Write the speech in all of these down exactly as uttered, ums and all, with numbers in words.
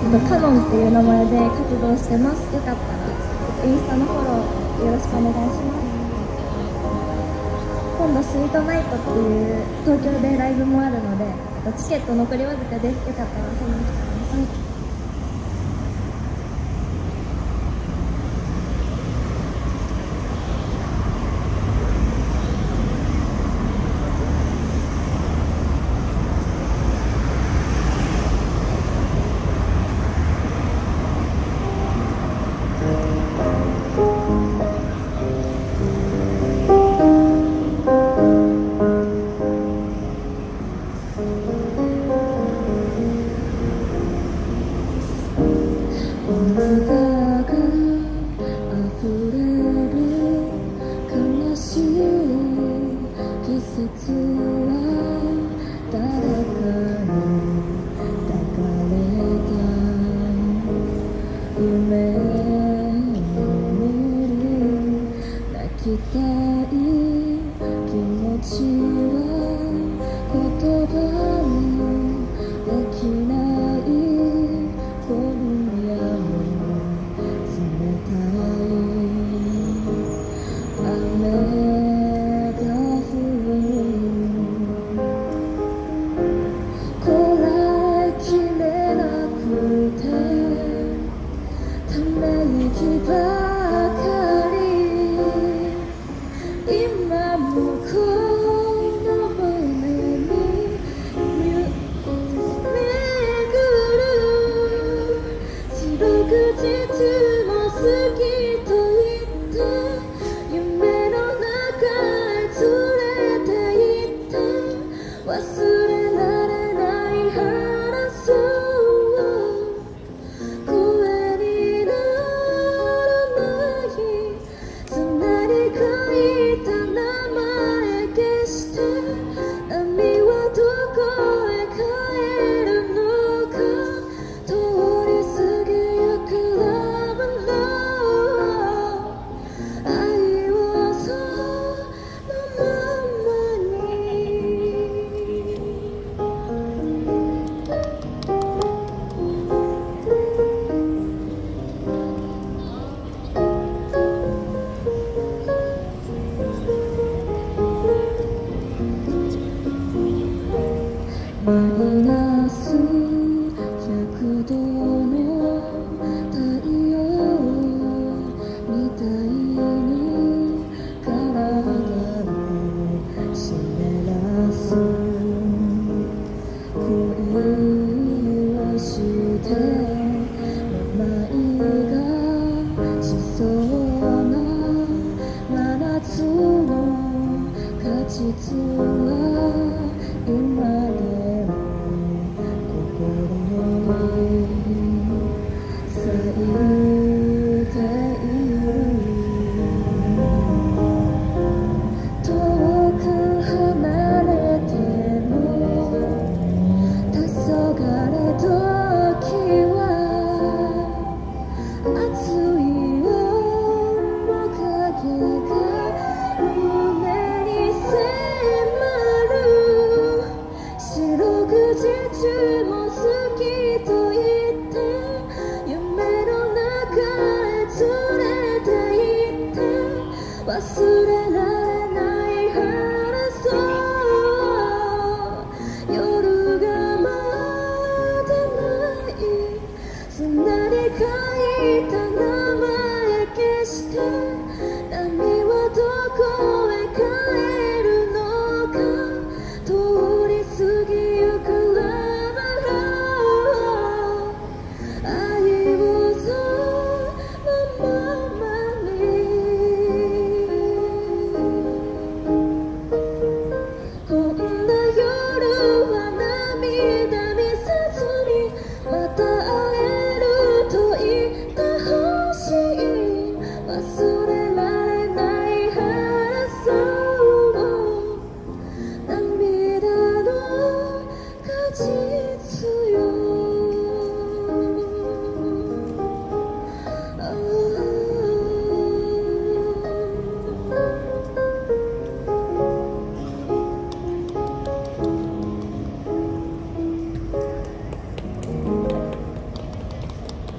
とカノンっていう名前で活動してます。よかったらインスタのフォローよろしくお願いします。今度スイートナイトっていう東京でライブもあるので、チケット残りわずかです。よかったら遊びに来てください。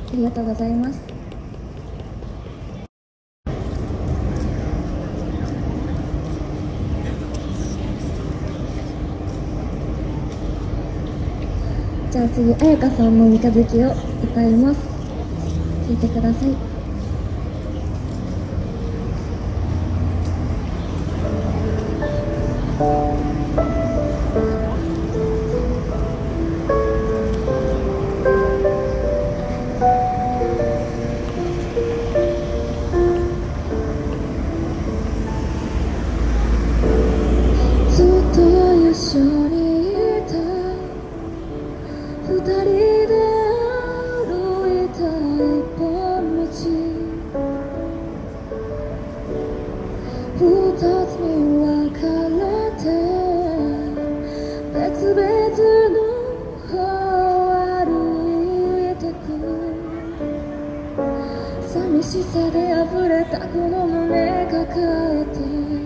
ありがとうございます。じゃあ次、彩香さんの三日月を歌います。聴いてください。ずっと一緒にいた二人で歩いた一本道、二つに分かれて別々の方を歩いてく、寂しさで溢れたこの胸抱えて、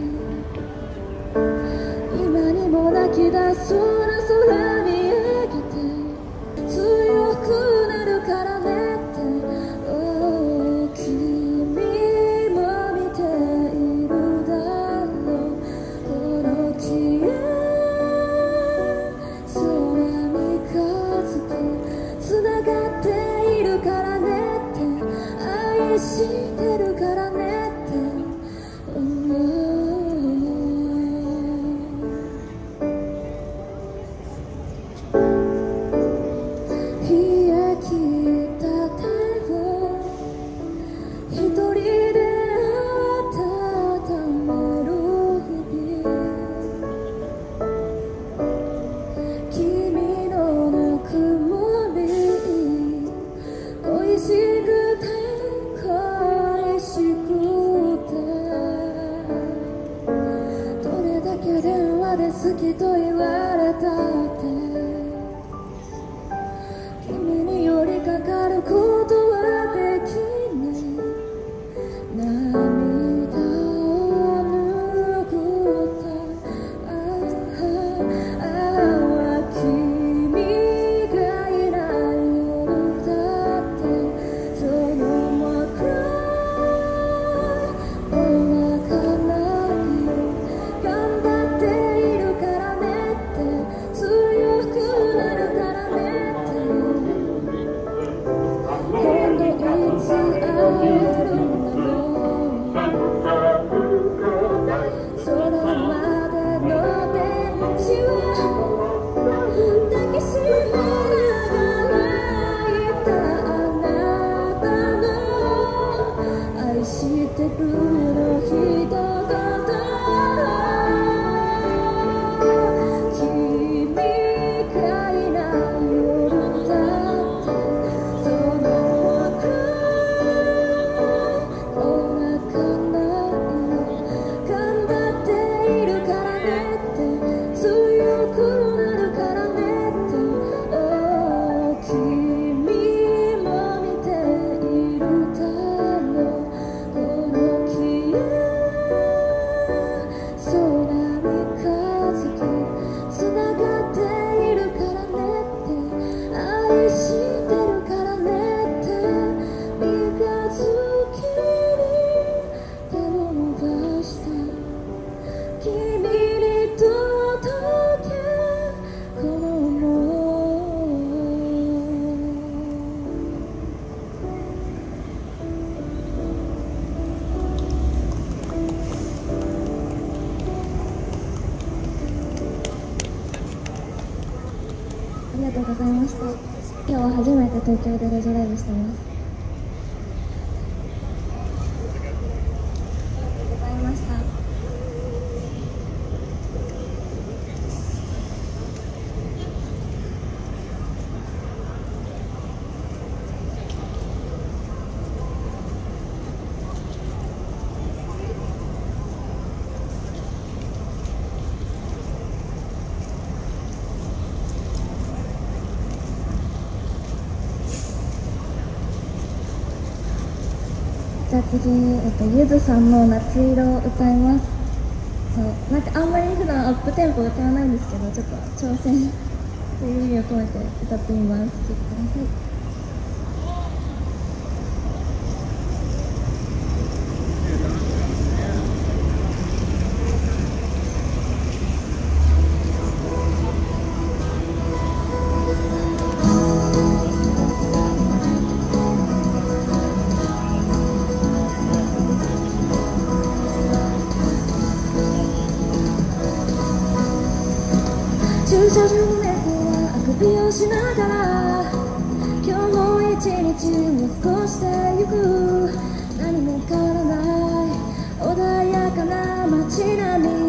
今にも泣き出そうな空見上げて、強くなるからねって、oh、君も見ているだろう、この消え空にかつくつながっているからねって、愛してるからねって、oh、好きと言われたって君に寄りかかることはできない、涙を拭ったああ君がいない夜だって、その真っ暗もう泣かないよ、頑張ってありがとうございました。今日は初めて東京で路上ライブしてます。ありがとうございました。じゃあ次、えっと、ゆずさんの夏色を歌います。そうなんかあんまり普段アップテンポ歌わないんですけど、ちょっと挑戦という意味を込めて歌ってみます。聴いてください。 を過ごしてゆく何も変わらない穏やかな街並み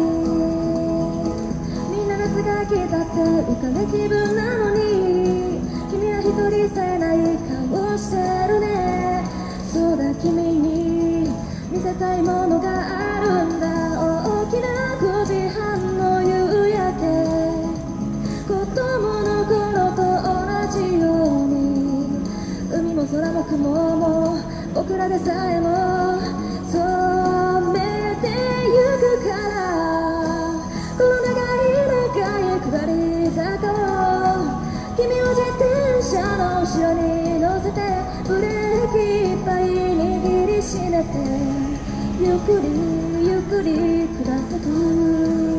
みんな夏が来たって浮かれ気分なのに君は一人さえない顔してるねそうだ君に見せたいものがあるんだ大きなごじはんの夕焼け子供の頃と同じように海も空も雲も僕らでさえも染めてゆくからこの長い長い下り坂を君を自転車の後ろに乗せてブレーキいっぱい握りしめてゆっくりゆっくり下ってく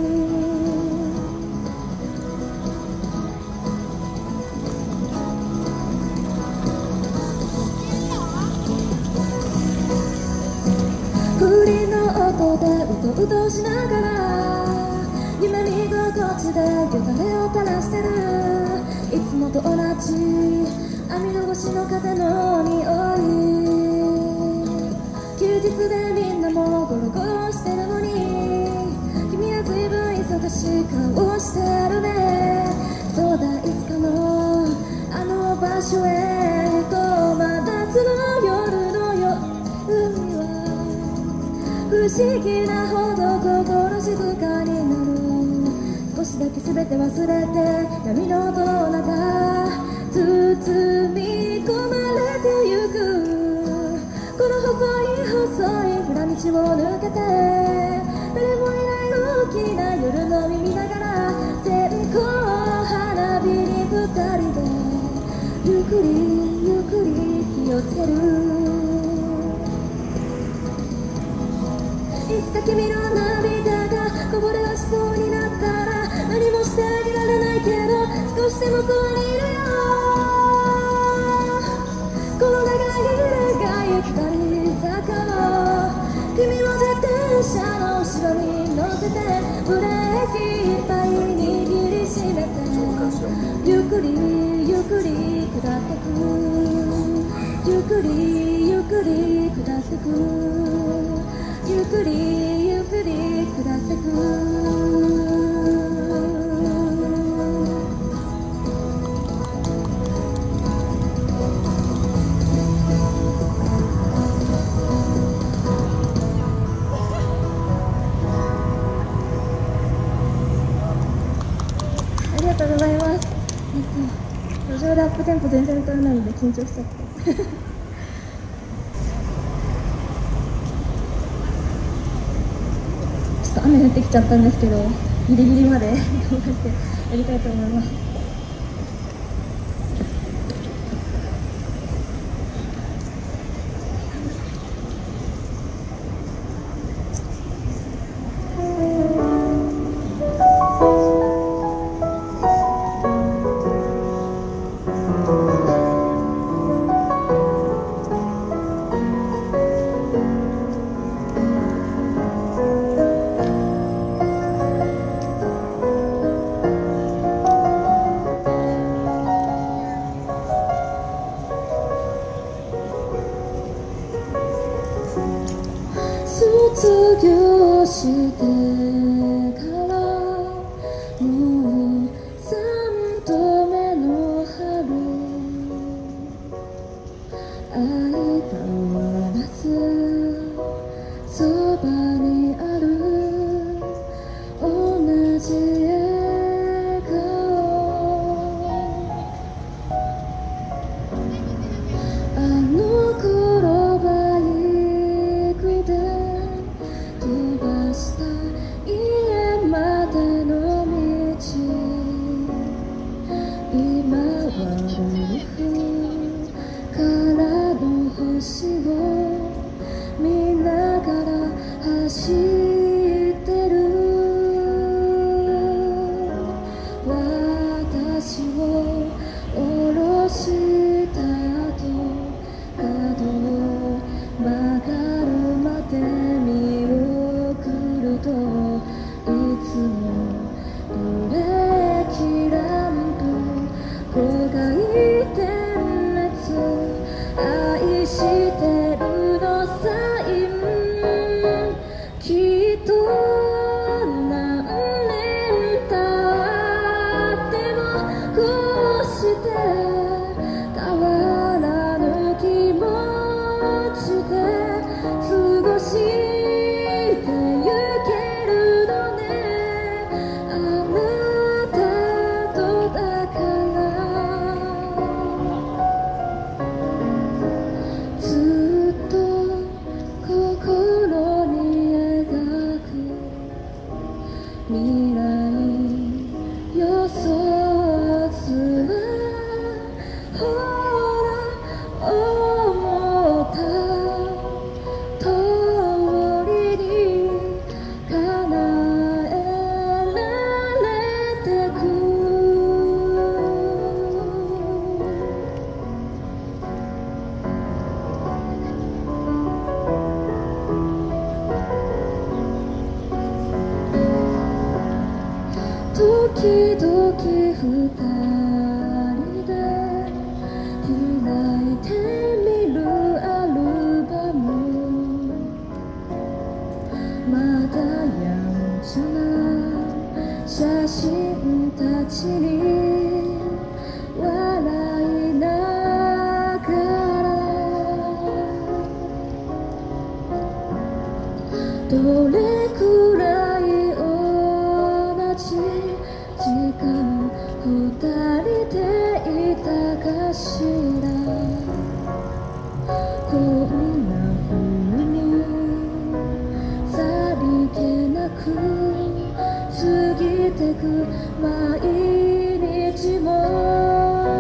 栗の音でうとうとしながら夢見心地でよだれを垂らしてるいつもと同じ網戸越しの風の匂い休日でみんなもゴロゴロしてるのに君は随分忙しい顔してるねそうだいつかのあの場所へ行こう真夏の夜のよ海は不思議なほど心静かになる少しだけ全て忘れて闇の音の中包み込まれてゆくこの細い細い裏道を抜けて誰もいない大きな夜の海ながら線香花火に二人でゆっくりゆっくり火をつけるいつか君の涙がこぼれ落ちそうになったら何もしてあげられないけど少しでもそばにいるよこの長い長い下り坂を君を自転車の後ろに乗せてブレーキいっぱい握りしめてゆっくりゆっくり下ってくゆっくりゆっくり下ってくゆっくりゆっくり下ってくありがとうございます。えっと路上でアップテンポ全然歌えないので緊張しちゃって雨降ってきちゃったんですけどギリギリまで頑張ってやりたいと思います。卒業してからもう三度目の春相変わらずそばにある同じ笑顔あの頃バイクで飛ばした家までの道今はルーフからのどれくらい同じ時間二人でいたかしら。こんな風にさりげなく過ぎてく毎日も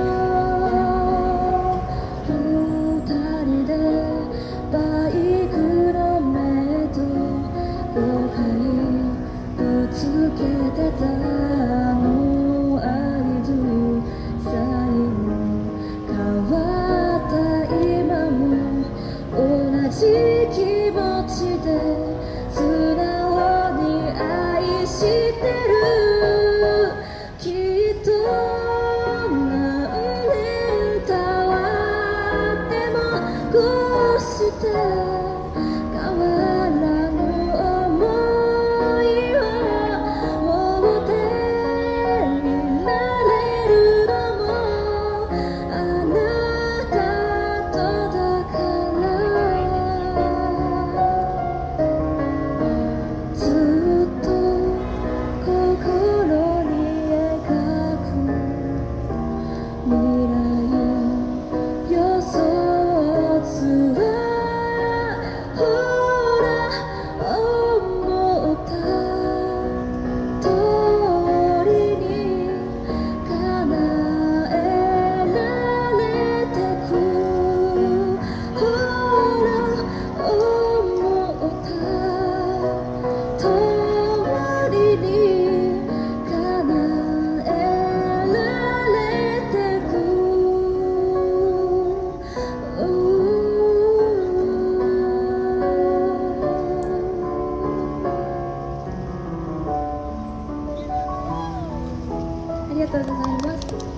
ありがとうございます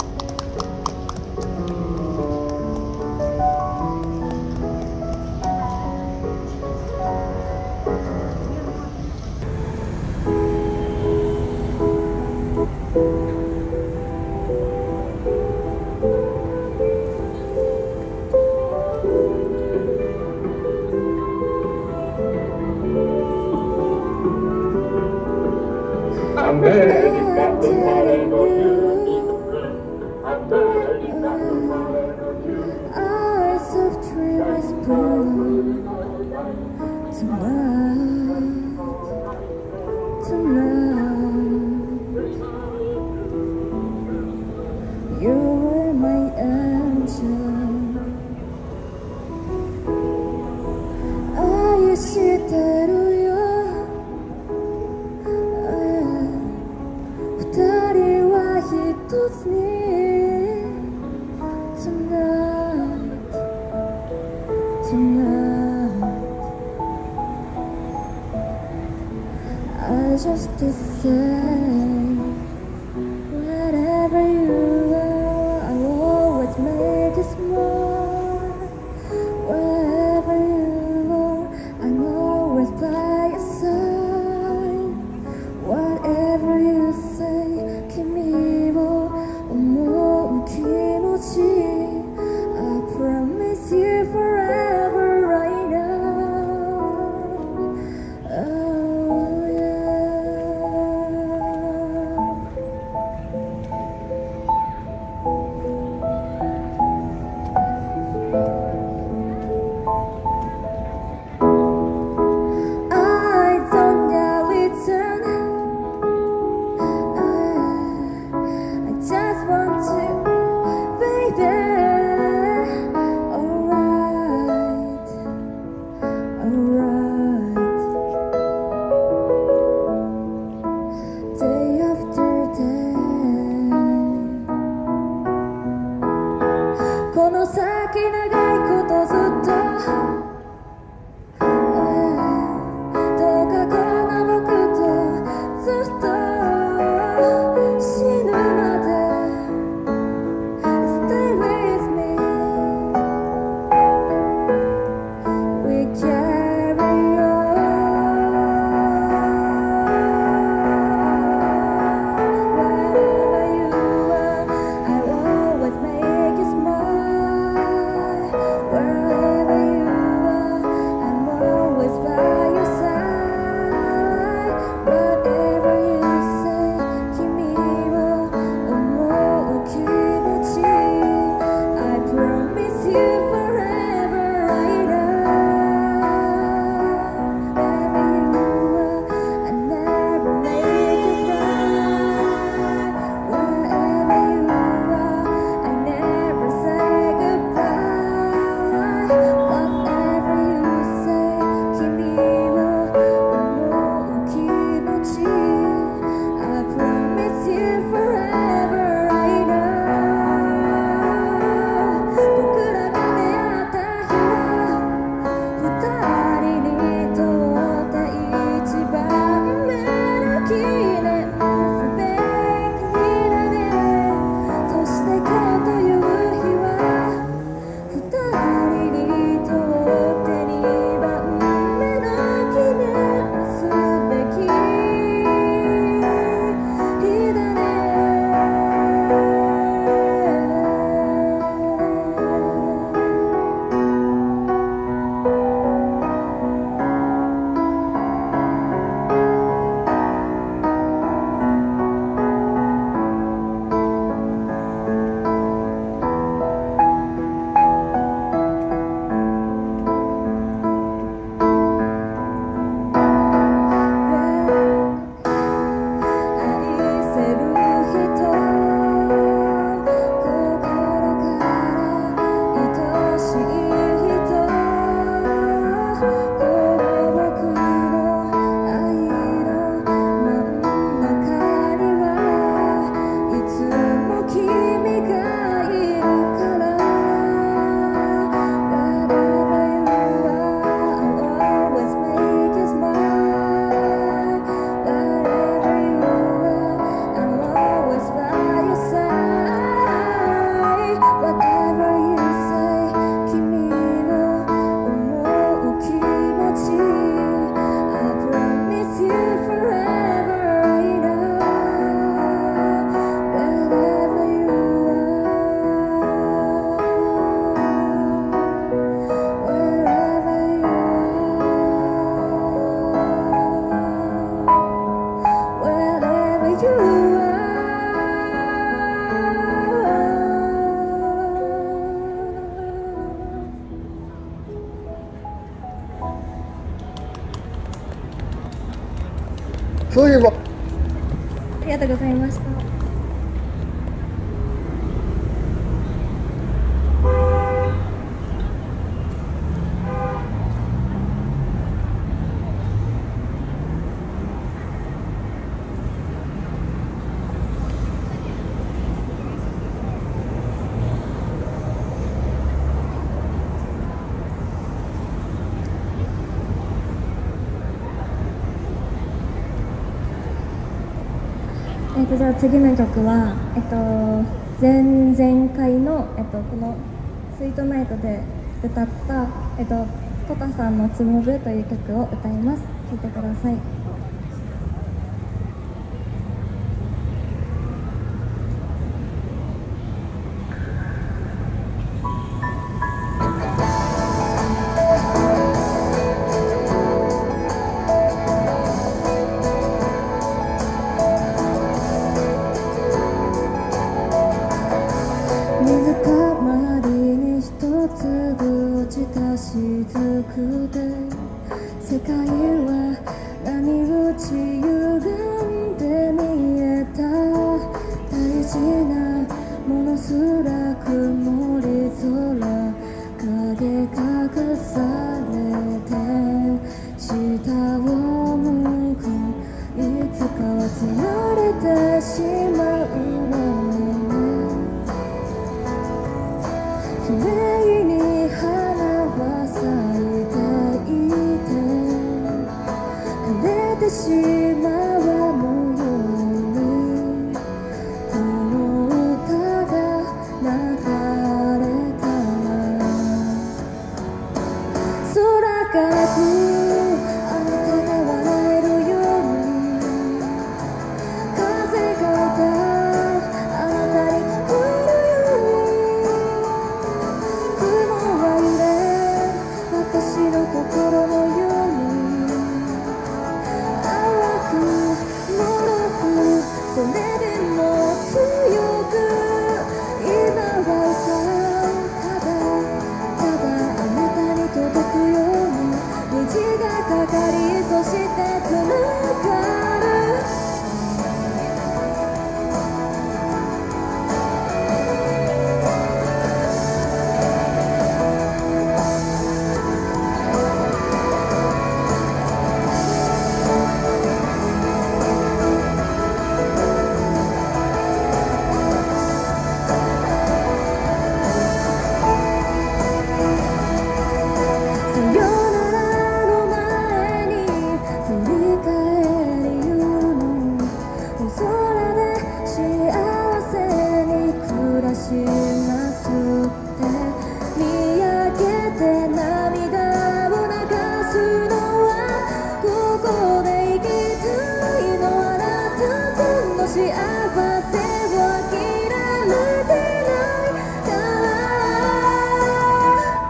。Eyes of dreamless blue tonight, tonight. You were my angel.愛してるよ。二人は一つに。Tonight, tonight, I just to say, wherever you are, I'll always make you smile. Wherever you are, I'm always by your side. Whatever you say, 君を思う気持ち。You forever right now. Oh yeah. I don't know return. I, I just want to, baby. Wherever you そういえば。 ありがとうございました。えっと、じゃあ次の曲は、えっと、前々回の、えっと、この「スイートナイト」で歌った、えっと、トタさんの「つむぶ」という曲を歌います。聴いてください。水たまりに一粒落ちた雫で世界は波打ち歪んで見えた。大事なものすら曇り空影隠されて下を向く。いつかはつられてしまうのにね。綺麗に花は咲いていて枯れてしまわぬようにこの歌が流れたら空から来るあなたが笑えるように風が歌うあなたに聞こえるように雲は揺れ私の心のように淡く脆くそれでも強く今は歌う。ただただあなたに届くように虹がかかりそしてつながる。さよならの前に振り返り言うの。お空で幸せに暮らしますって見上げて涙を流すのはここで生きたいの。あなたとの幸せを諦めてないから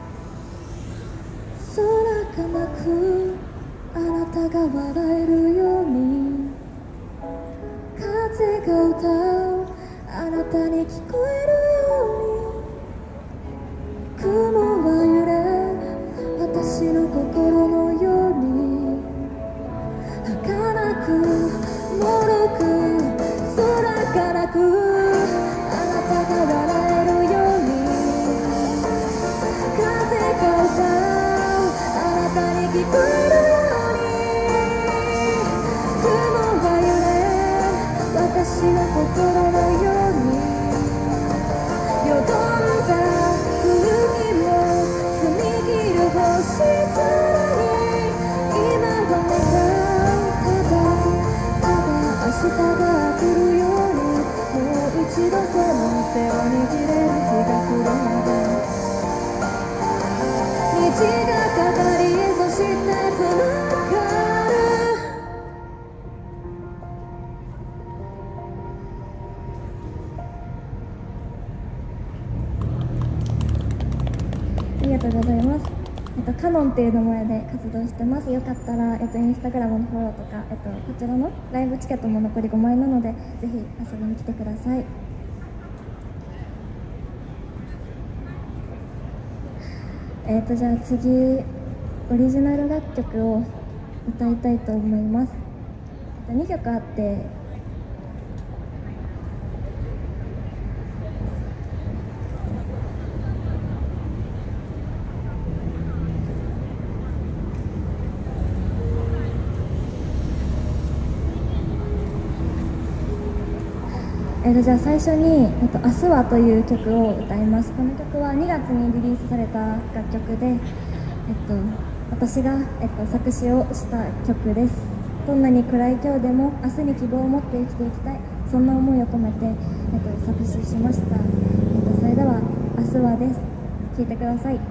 空がなくあなたが笑えるように風が歌うあなたに聞こえるように雲は揺れ私の心のように儚く脆く空から来るあなたが笑えるように風が歌うあなたに聞こえるように雲は揺れ私の心のようによどんだ空気も澄み切る星空に今は願う。ただただ明日が来るようにもう一度その手を握れる日が来るまで虹がかかりそしてつながる。ありがとうございます。えっと、カノンっていう名前で活動してます。よかったら、えっと、インスタグラムのフォローとか、えっと、こちらのライブチケットも残りごまいなので、ぜひ遊びに来てください。えっと、じゃあ次、オリジナル楽曲を歌いたいと思います。 にきょくあって、えー、とじゃあ最初に「えー、と明日は」という曲を歌います。この曲はにがつにリリースされた楽曲で、えっと、私が、えっと、作詞をした曲です。どんなに暗い今日でも明日に希望を持って生きていきたい、そんな思いを込めて、えっと、作詞しました。えっと、それでは「明日は」です。聴いてください。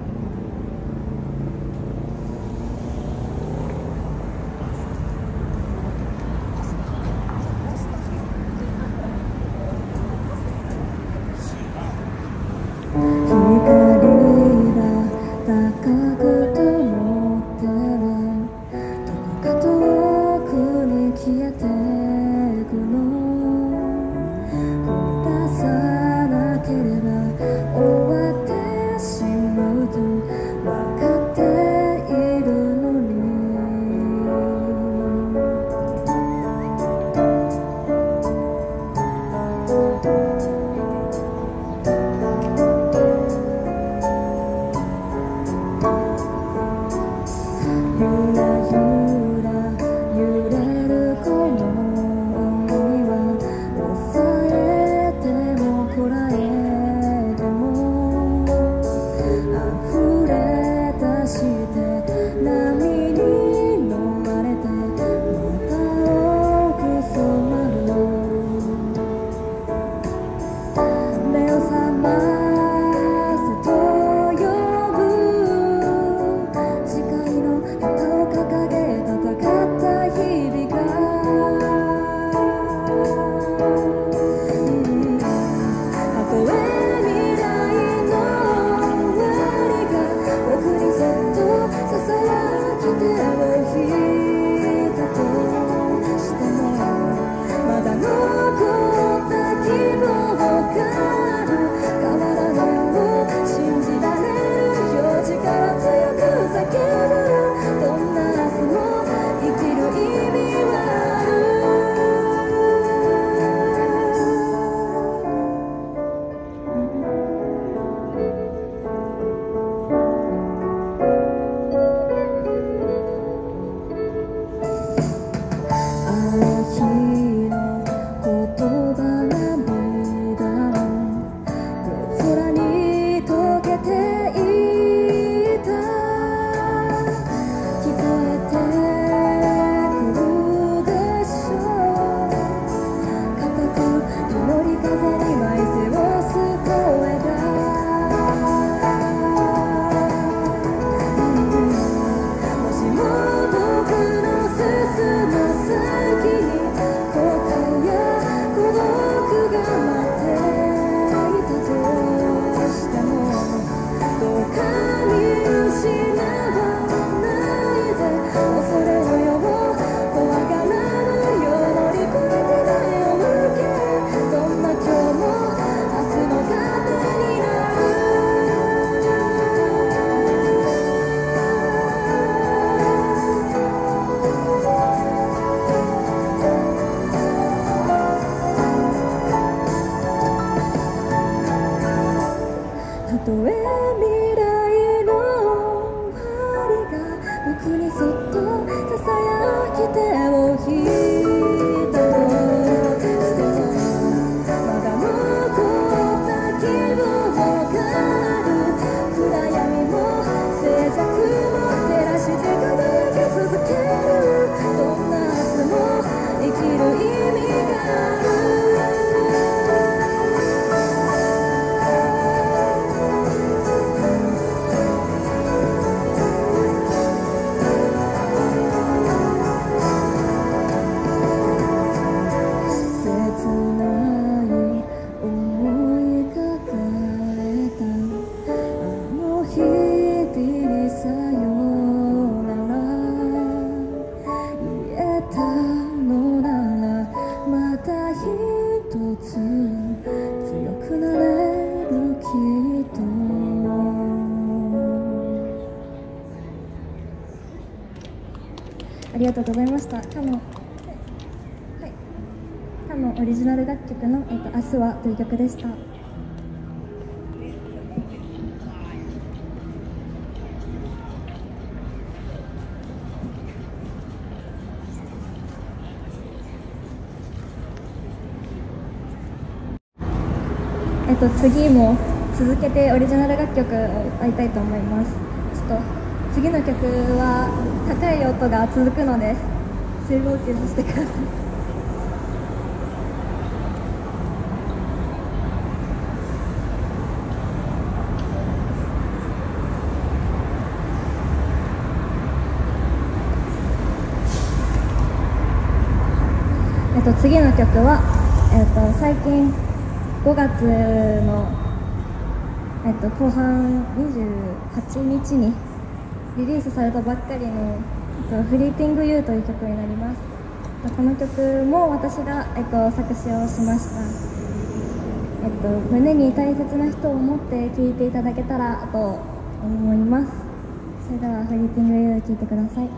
ありがとうございました。かののオリジナル楽曲の「えっと、明日は」という曲でした。えっと、次も続けてオリジナル楽曲を歌いたいと思います。ちょっと次の曲は高い音が続くので水分補給させてください。えっと、次の曲は、えっと、最近ごがつの、えっと、後半にじゅうはちにちにリリースされたばっかりの「えっと、フリーティング・ユー」という曲になります。この曲も私が、えっと、作詞をしました。えっと、胸に大切な人を思って聴いていただけたらと思います。それでは「フリーティング・ユー」聴いてください。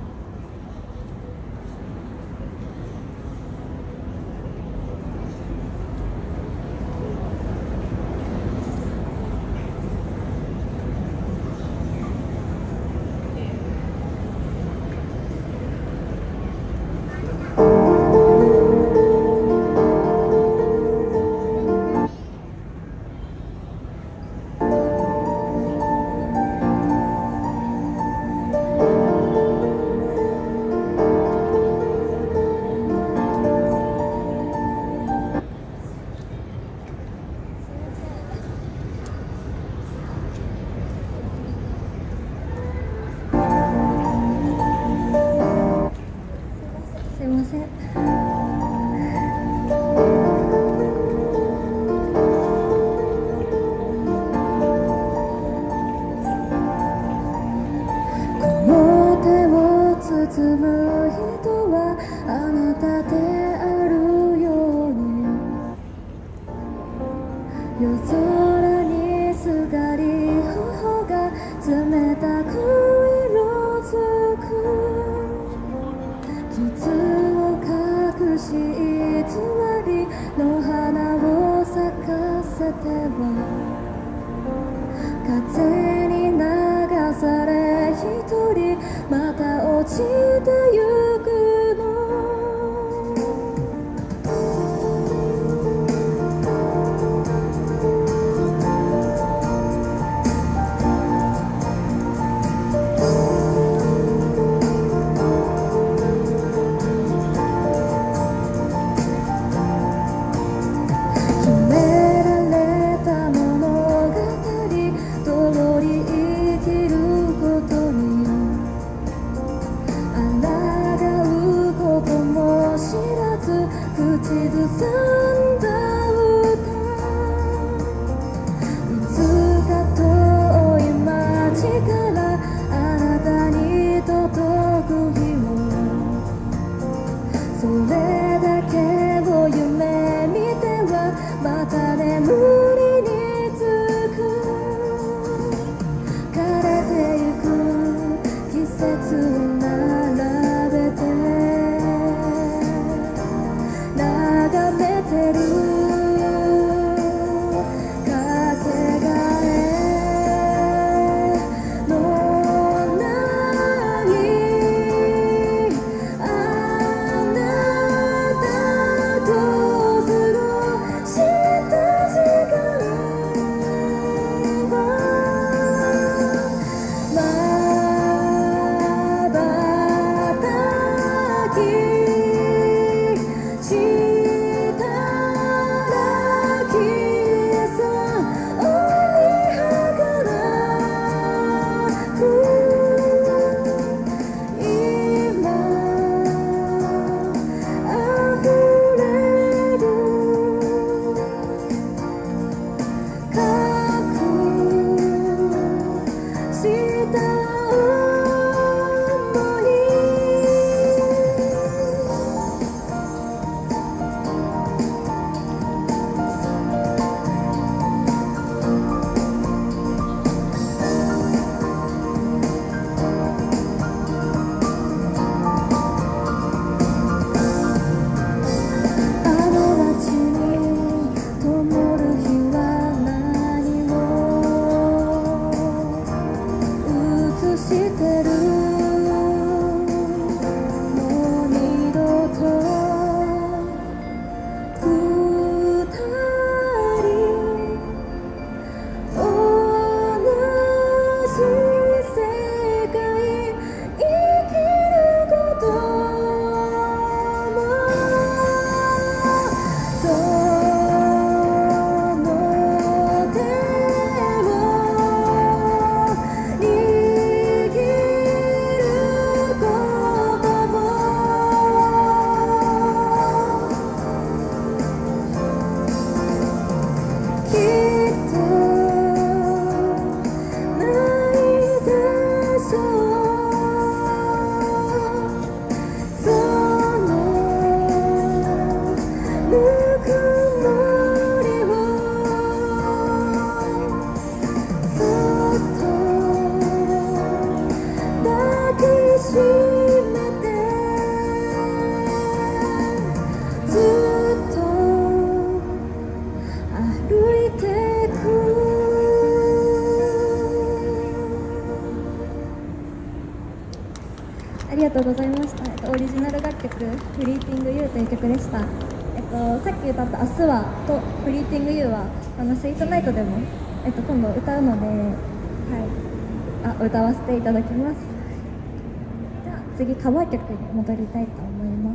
ありがとうございました。えっと、オリジナル楽曲「フリーティングユー」という曲でした。えっと、さっき歌った「明日は」と「フリーティングユー」はあのスイートナイトでも、えっと、今度歌うので、はい、あ歌わせていただきます。じゃあ次カバー曲に戻りたいと思います。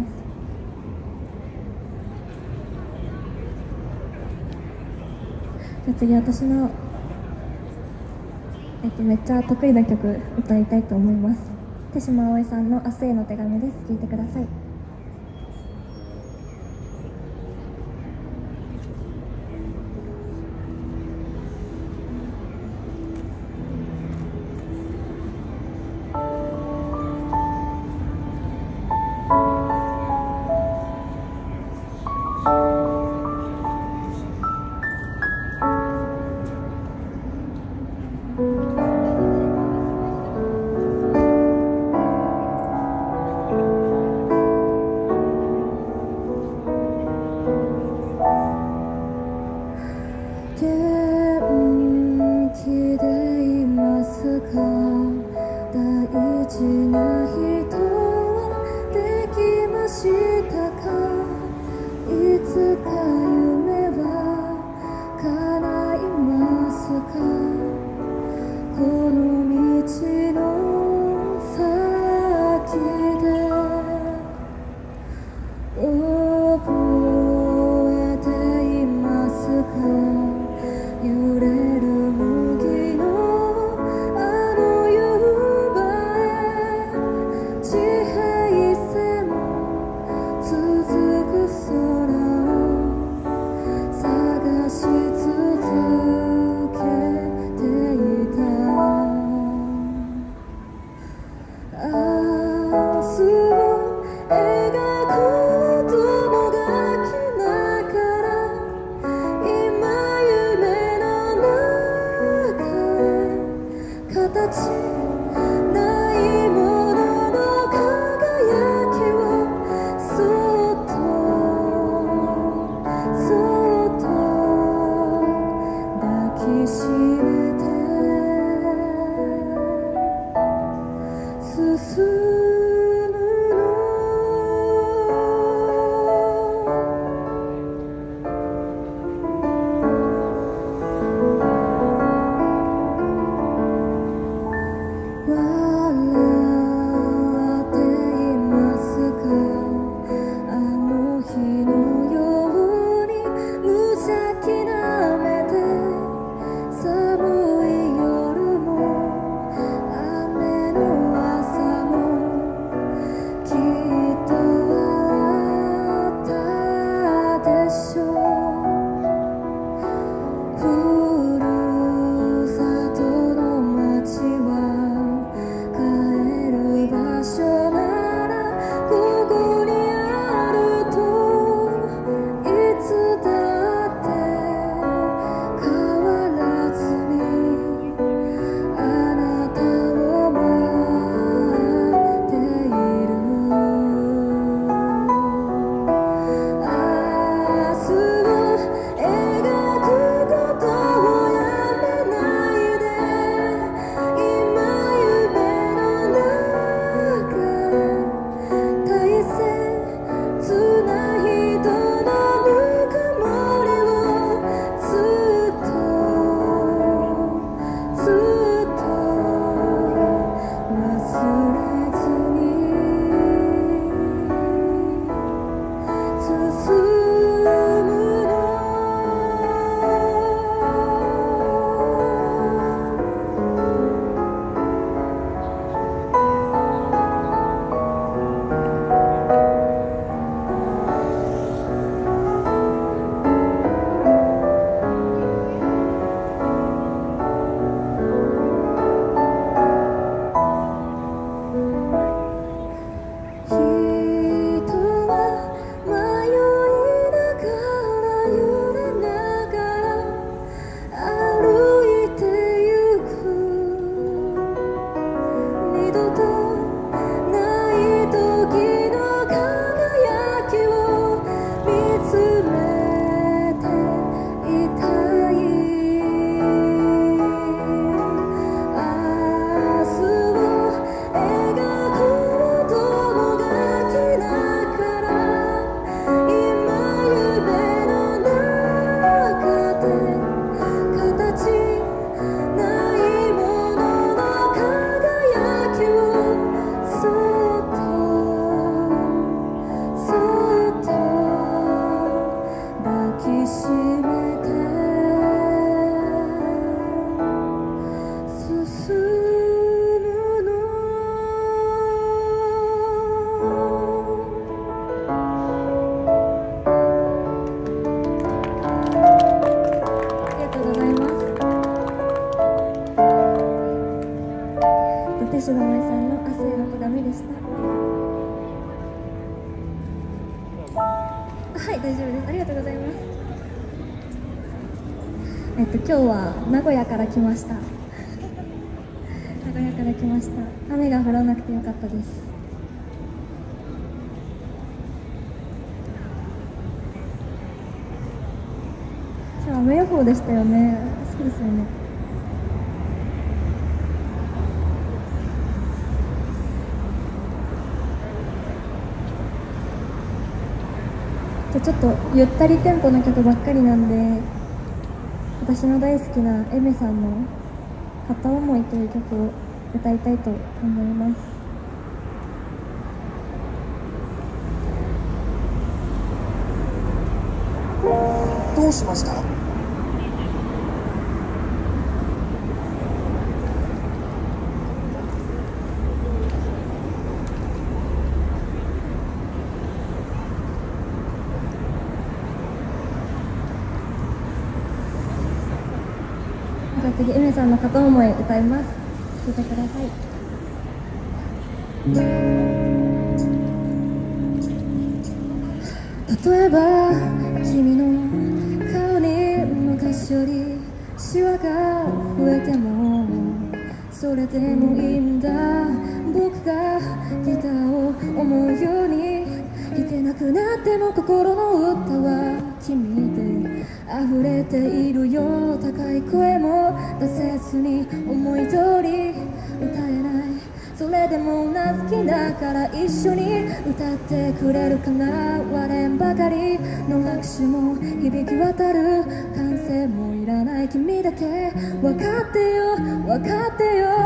じゃあ次私の、えっと、めっちゃ得意な曲歌いたいと思います。手島葵さんの「明日への手紙」です。聴いてください。 「 手島萌さんの明日への手紙でした。はい、大丈夫です。ありがとうございます。えっと今日は名古屋から来ました。名古屋から来ました。雨が降らなくてよかったです。今日雨予報でしたよね。そうですよね。ちょっとゆったりテンポの曲ばっかりなんで、私の大好きなエメさんの「片思い」という曲を歌いたいと思います。 どうしました？ じゃあ次、エメさんの片思い歌います。聴いてください。例えば君の顔に昔よりシワが増えてもそれでもいいんだ。僕がギターを思うように弾けなくなっても心の歌は君で溢れているよ。高い声も出せずに思い通り歌えない。それでもうなずきながら一緒に歌ってくれるかな。割れんばかりの拍手も響き渡る。歓声もいらない君だけ分かってよ分かってよ。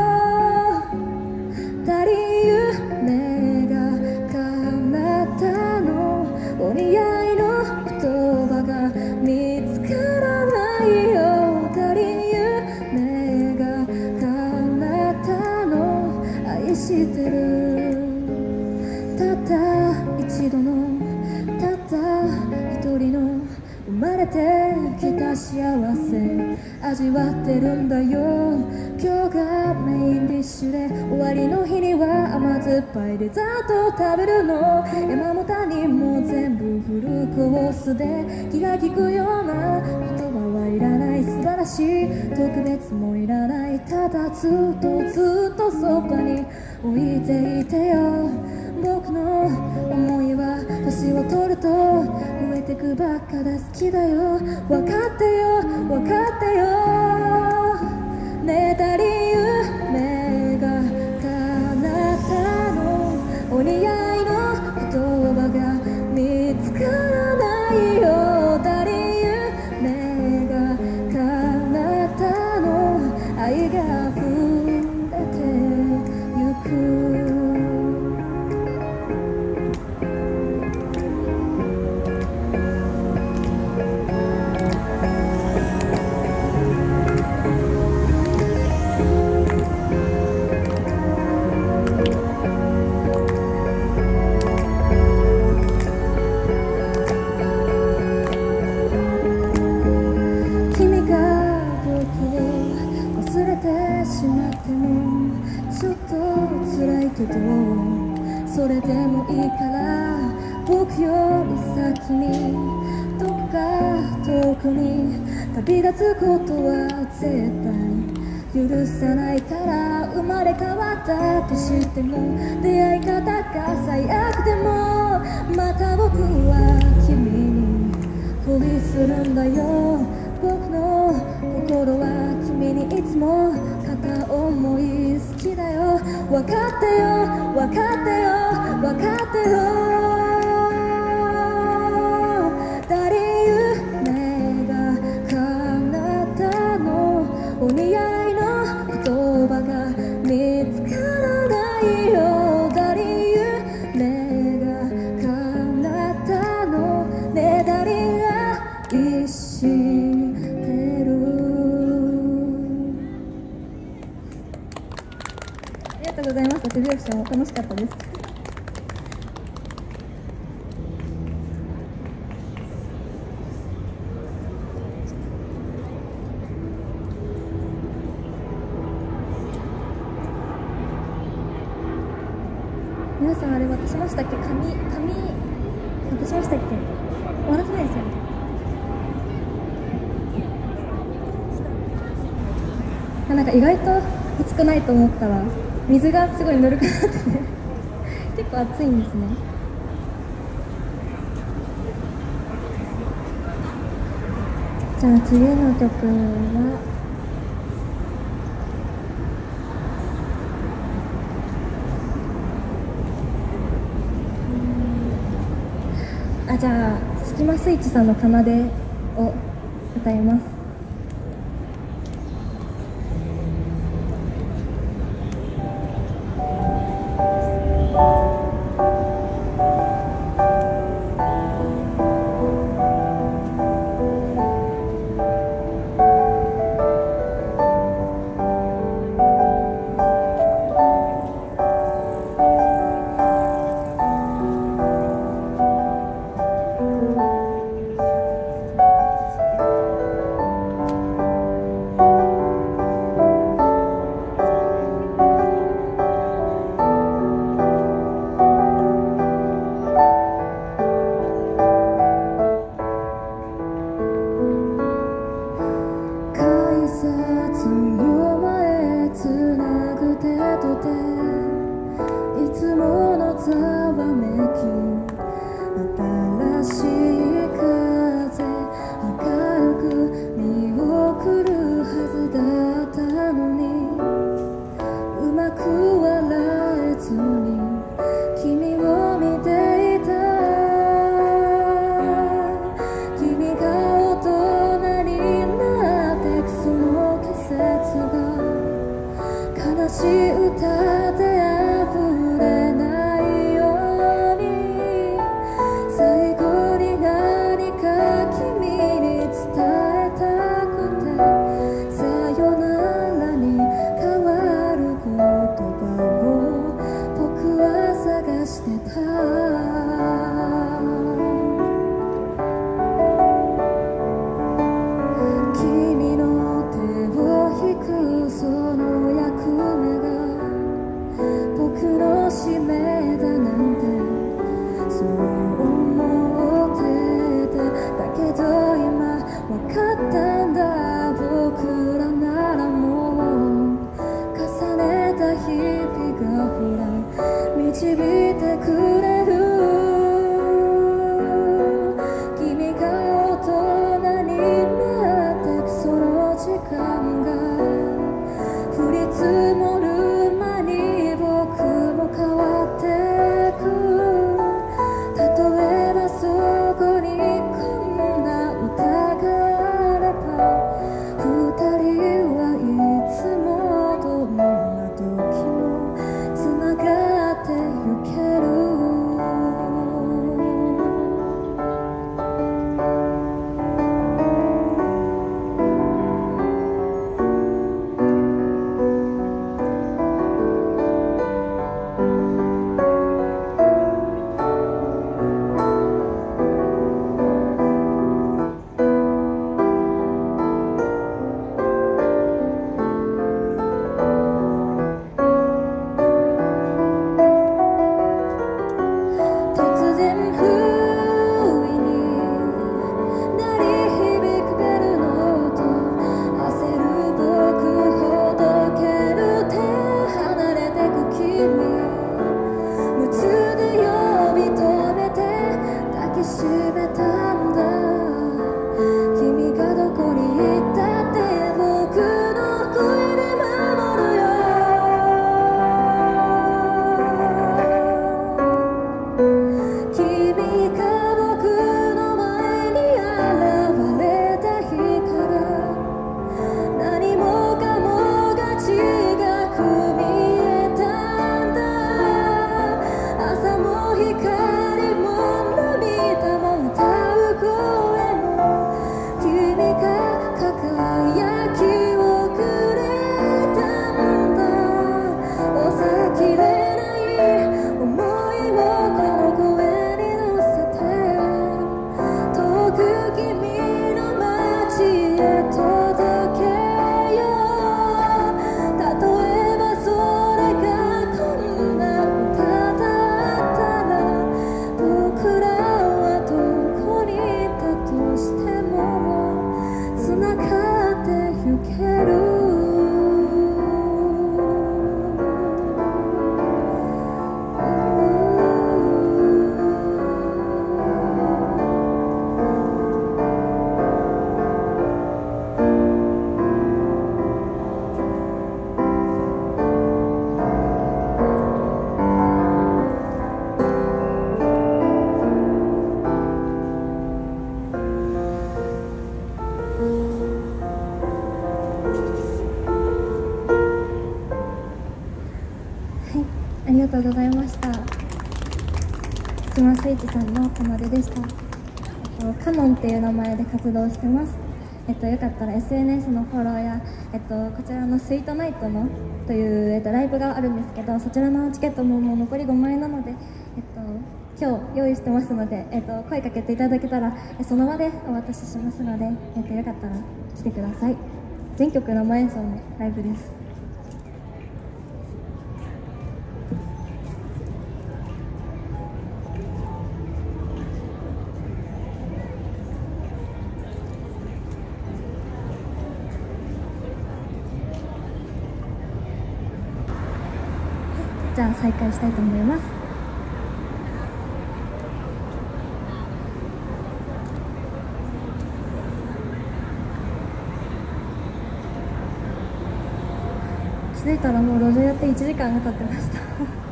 足り夢が叶ったのお似合いの言葉が見つからないよ。足り夢が叶ったの愛してる。たった一度のたった一人の生まれてきた幸せ味わってるんだよ。今日がメインディッシュで終わりの日には甘酸っぱいデザートを食べるの。山も谷も全部フルコースで気が利くような言葉はいらない。素晴らしい特別もいらない。ただずっとずっとそばに置いていてよ。僕の思いは年を取ると増えてくばっかだ。好きだよ分かってよ分かってよ。ねたり夢が叶ったのお似合いの言葉が見つからないよ。たり夢が叶ったの愛が溢れてゆく。それでもいいから僕より先にどこか遠くに旅立つことは絶対許さないから。生まれ変わったとしても出会い方が最悪でもまた僕は君に恋するんだよ。僕の心は君にいつも片思い好きだよ。分かってよ分かってよ分かってよ。誰夢が叶ったのお似合いの言葉が見つからないよ。誰夢が叶ったのね誰が愛してる。ありがとうございます。手拍子も楽しかったです。 皆さんあれ渡しましたっけ？紙紙渡しましたっけ？渡せないですよね。なんか意外と熱くないと思ったら水がすごいぬるくなってて結構熱いんですね。じゃあ次の曲はあ、じゃあスキマスイッチさんの「奏」を歌います。僕ありがとうございました。スキマスイッチさんの奏ででした。えっと、カノンっていう名前で活動してます。えっと、よかったら エスエヌエス のフォローや、えっと、こちらのスイートナイトのという、えっと、ライブがあるんですけど、そちらのチケットももう残りごまんえんなので、えっと、今日用意してますので、えっと、声かけていただけたらその場でお渡ししますので、えっと、よかったら来てください。全曲生演奏のライブです。じゃあ再開したいと思います。気づいたらもう路上やっていちじかんが経ってました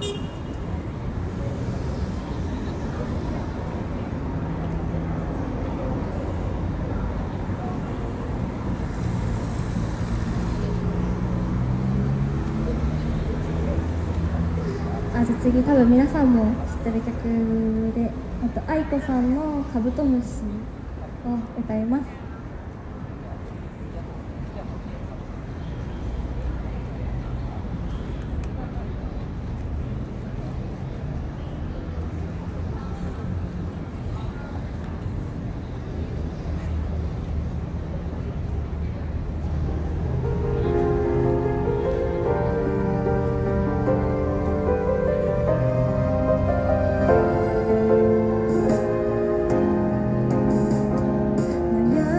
あ、じゃあ次、多分皆さんも知ってる曲で、あと愛子さんの「カブトムシ」を歌います。悩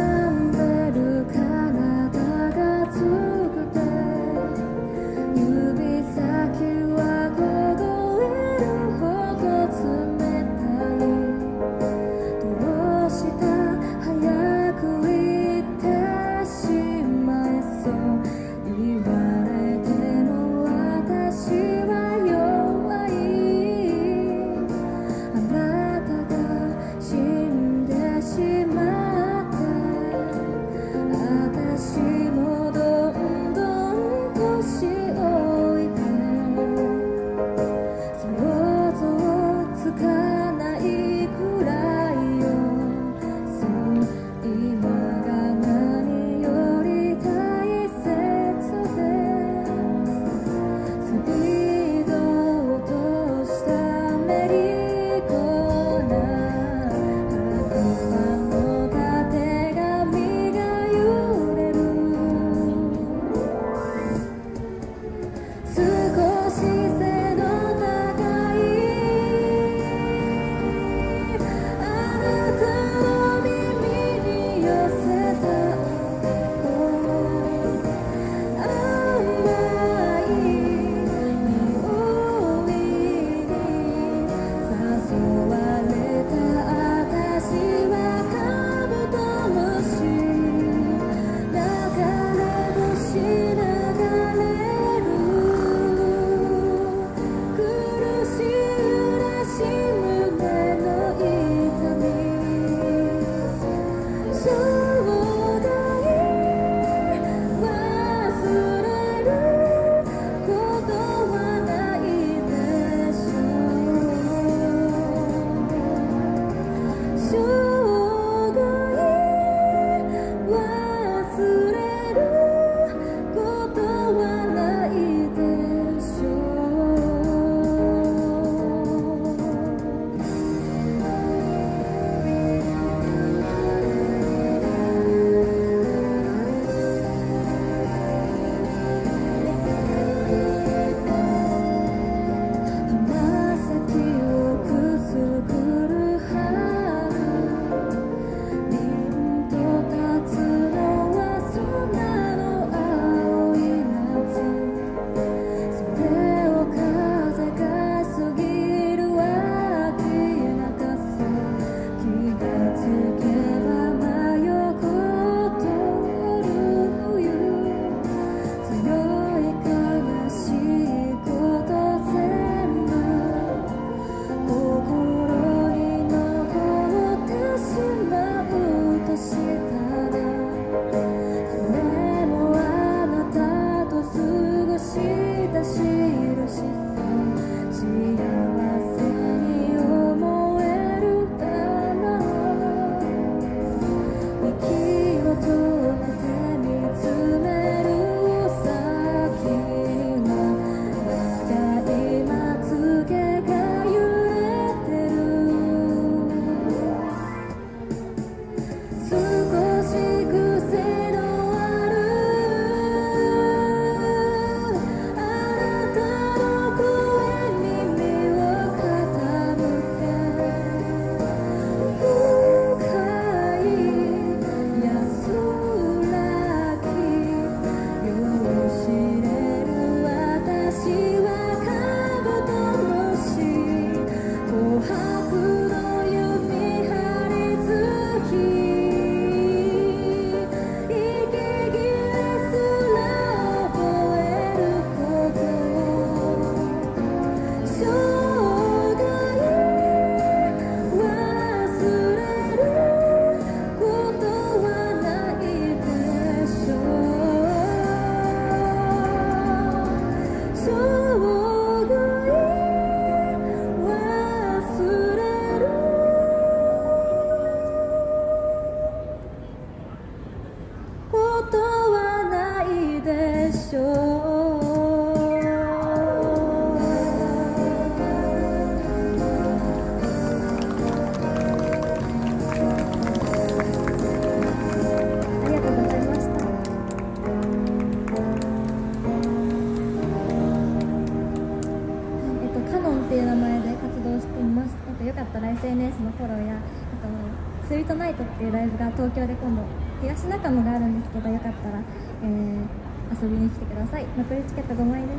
よかったら エスエヌエス のフォローや、あとスイートナイトっていうライブが東京で今度東中野があるんですけど、よかったら、えー、遊びに来てください。残りチケットごまいです。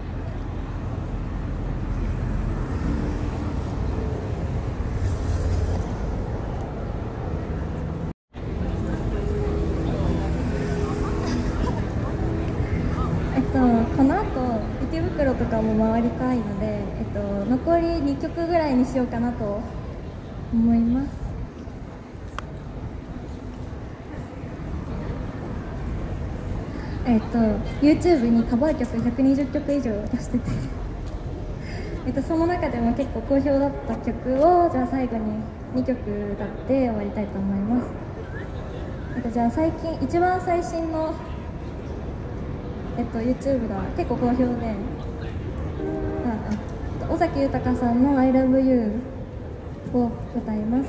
えっと、この後池袋とかも回りたいので、えっと、残りにきょくぐらいにしようかなと思います。えっと、YouTube にカバー曲ひゃくにじゅっきょく以上出しててえっと、その中でも結構好評だった曲をじゃあ最後ににきょく歌って終わりたいと思います。えっと、じゃあ最近一番最新のえっと、YouTube が結構好評で、ああ尾崎豊さんの I love you を歌います。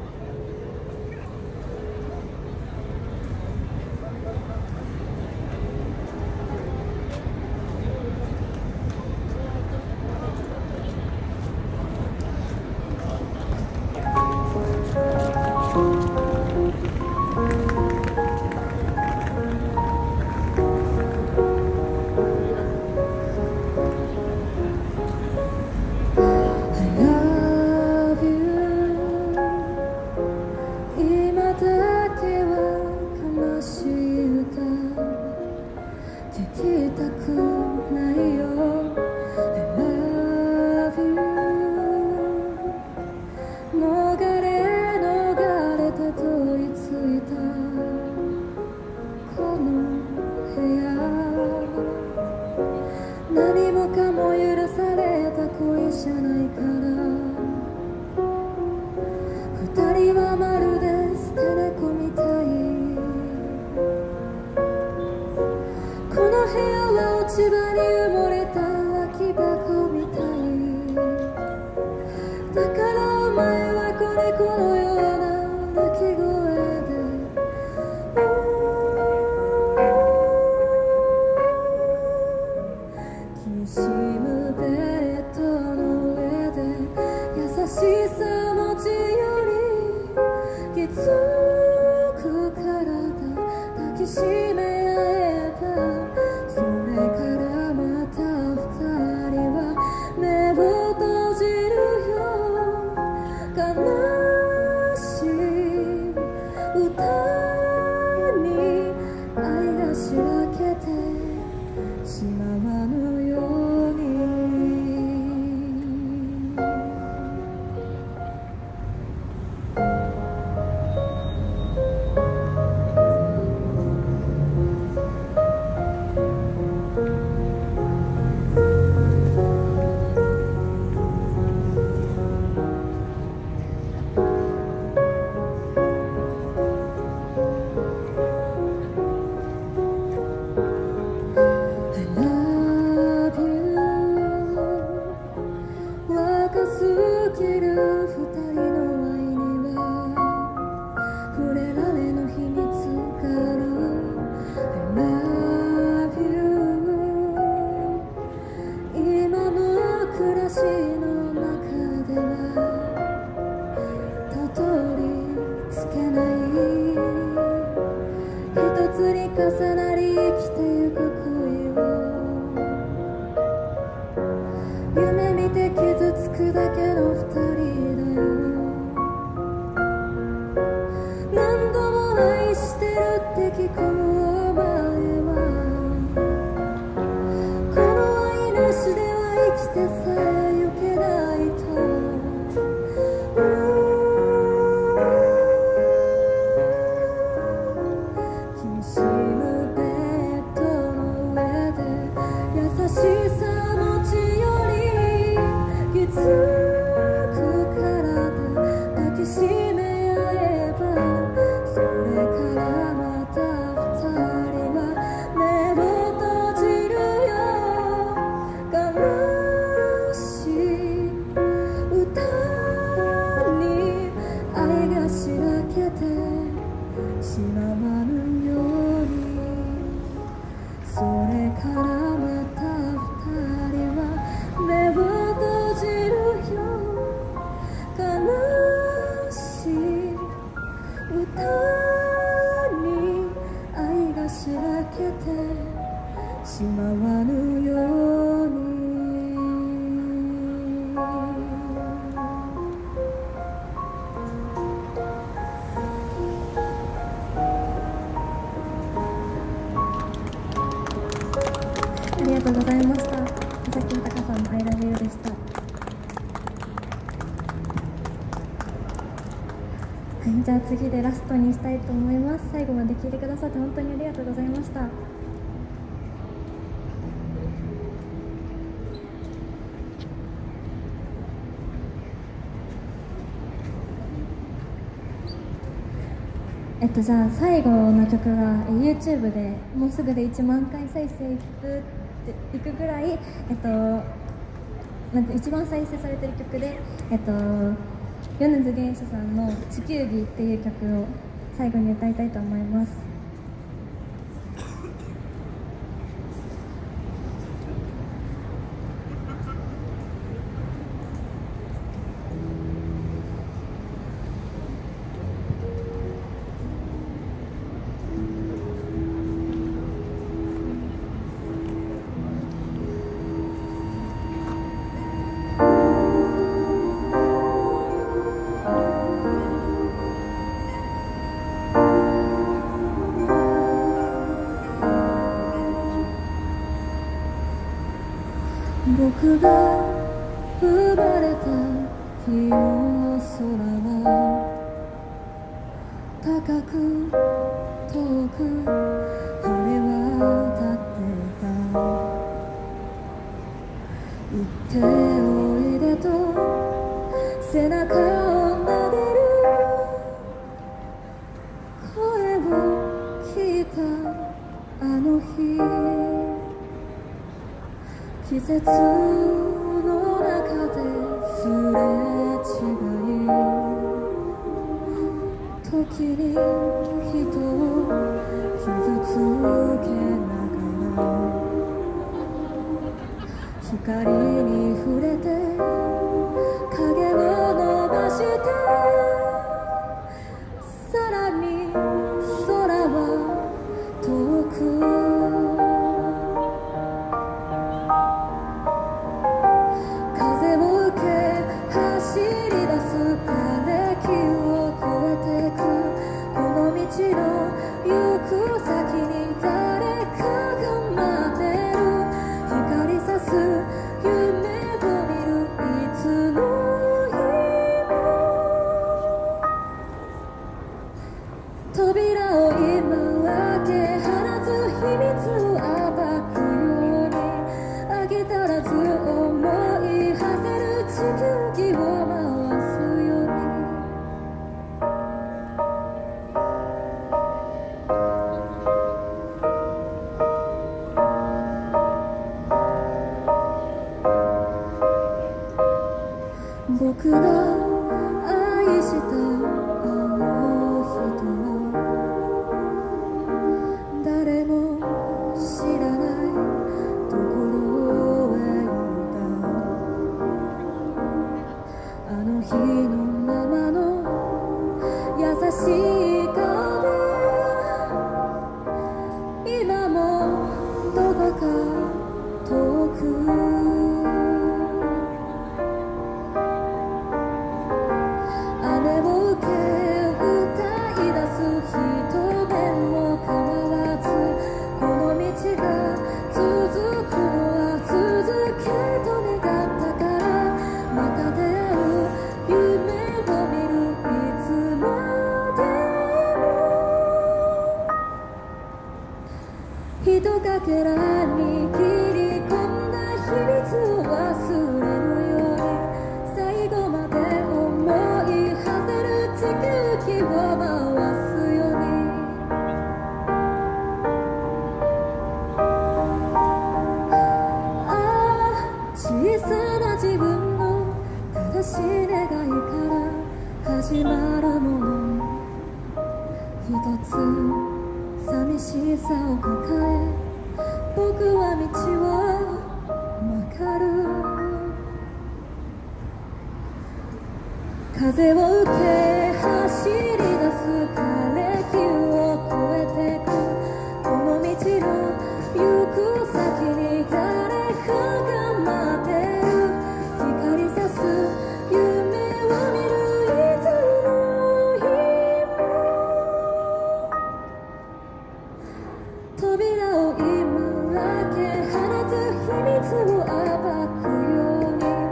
何もかも許された恋じゃないから、二人はまるで捨て猫みたい。この部屋は落ち葉に埋もれた空き箱みたい。だからお前は子猫のような鳴き声できしむベッドの上で優しさ持ちよりきつく体抱きしめ合えた。それからまた二人は目を閉じるよ。悲しい歌に愛がしらけてしまわぬように。重なり生きてゆく恋を夢見て傷つくだけの二人だよ。何度も愛してるって聞くお前はこの愛なしでは生きてさえゆけないと。しまわぬように。それからまた二人は目を閉じるよ。 でした。はい、じゃあ次でラストにしたいと思います。最後まで聴いてくださって本当にありがとうございました。えっと、じゃあ最後の曲が YouTube でもうすぐでいちまんかい再生いくいくぐらい、えっと、なんか一番再生されてる曲で、えっと、米津玄師さんの「地球儀」っていう曲を最後に歌いたいと思います。僕が生まれた日の空は高く遠く晴れ渡っていた。行っておいでと背中を撫でる声を聞いたあの日、季節の中ですれ違い、時に人を傷つけながら光に触れて影を伸ばして、さらに空は遠く僕が愛したあの人は誰も知らないところへ行った。あの日のままの優しい顔で今もどこか遠くひとかけらに切り込んだ秘密を忘れぬように、最後まで思い馳せる地球儀を回すように。ああ、小さな自分の正しい願いから始まるもの、一つ寂しさを抱え僕は道を曲がる。風を受け走り出す枯れ木を越えてくこの道の行く先に誰かが待ってる。光さす夢を見るいつの日も扉を今開け放つ秘密を暴くように。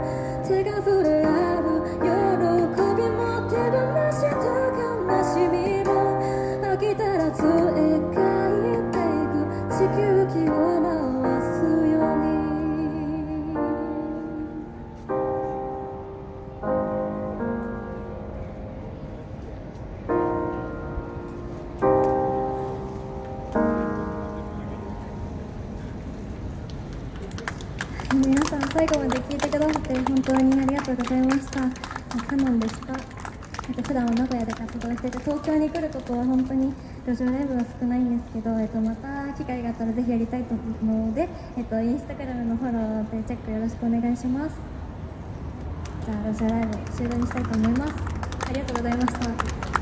皆さん最後まで聞いてくださって本当にありがとうございました。カノンでした。えっと普段は名古屋で活動してて、東京に来ることは本当に路上ライブは少ないんですけど、えっと、また機会があったらぜひやりたいと思うので、えっと、インスタグラムのフォローでチェックよろしくお願いします。じゃあ路上ライブ終了にしたいと思います。ありがとうございました。